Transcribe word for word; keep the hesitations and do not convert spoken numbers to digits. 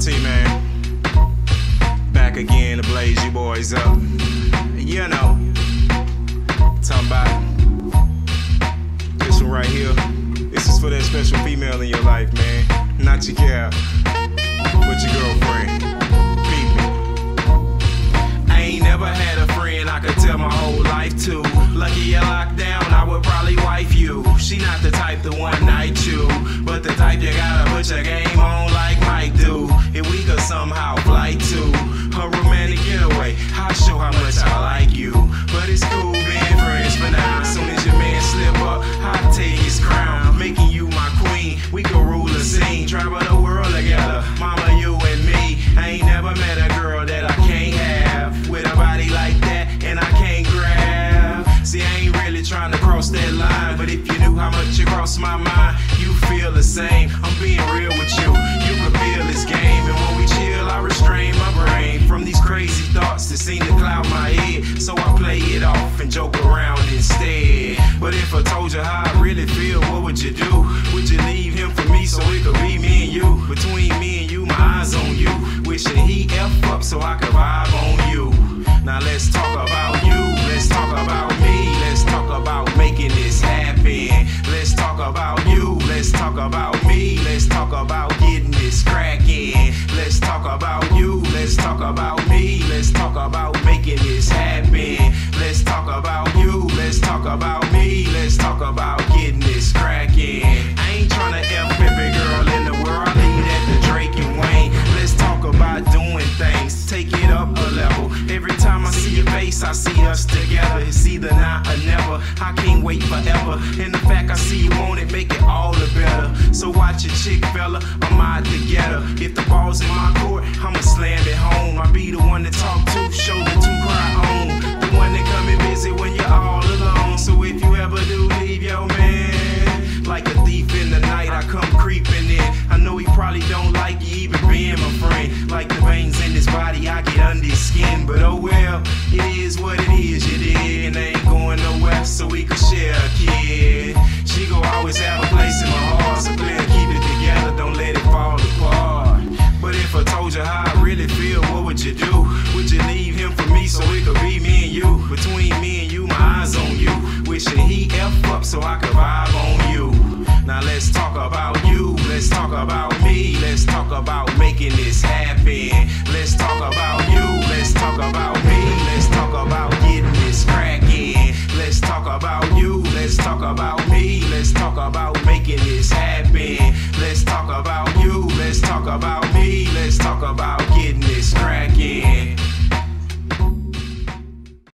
T-Man, back again to blaze you boys up. You know, talking about this one right here. This is for that special female in your life, man. Not your gal, but your girlfriend. People, I ain't never had a friend I could tell my whole life to. Lucky you locked down, I would probably wife you. She not the type to one night you, but the type you gotta put your game on like Mike do. If we could somehow fly to a romantic getaway, I'll show how much I like you. But it's cool being friends for now. As soon as your man slip up, I'll take his crown, making you my queen. We could rule the scene, travel the world together, mama, you and me. I ain't never met a girl that I can't have, with a body like that and I can't grab. See, I ain't really trying to cross that line, but if you knew how much you crossed my mind, you feel the same. I'm being real with you, you can feel this game. And when we chill, I restrain my brain from these crazy thoughts that seem to cloud my head. So I play it off and joke around instead. But if I told you how I really feel, what would you do? Would you leave him for me so it could be me and you? Between me and you, my eyes on you. Wishing he F up so I could vibe on you. Now let's talk about you, let's talk about me, let's talk about making this happen. Let's talk about you, let's talk about me, let's talk about getting this cracking. Let's talk about you, let's talk about me, let's talk about making this happen. Let's talk about you, let's talk about me, let's talk about getting this cracking. I ain't tryna F every girl in the world, I leave that to Drake and Wayne. Let's talk about doing things, take it up a level. Every time I see your face, I see us together. It's either now or never, I can't wait forever. And the fact I see you on it, make it all the better. So watch your chick, fella, I'm out to get her. If the ball's in my court, I'ma slam it home. I be the one to talk to, shoulder to cry on. The one that come and visit when you're all alone. So if you ever do leave your man, like a thief in the night, I come creeping in. I know he probably don't like you even being my friend. Like the veins in his body, I get under his skin. But oh well, it is what it is, you did. And I ain't going nowhere so we could share a kid. She gon' always have a place in my heart, so clear, keep it together, don't let it fall apart. But if I told you how I really feel, what would you do? Would you leave him for me so it could be me and you? Between me and you, my eyes on you. Wishing he F up so I could vibe on you. Now let's talk about you, let's talk about me, let's talk about making this happen. Let's talk about you, let's talk about me, let's talk about getting this cracking. Let's talk about you, let's talk about me, let's talk about making this happen. Let's talk about you, let's talk about me, let's talk about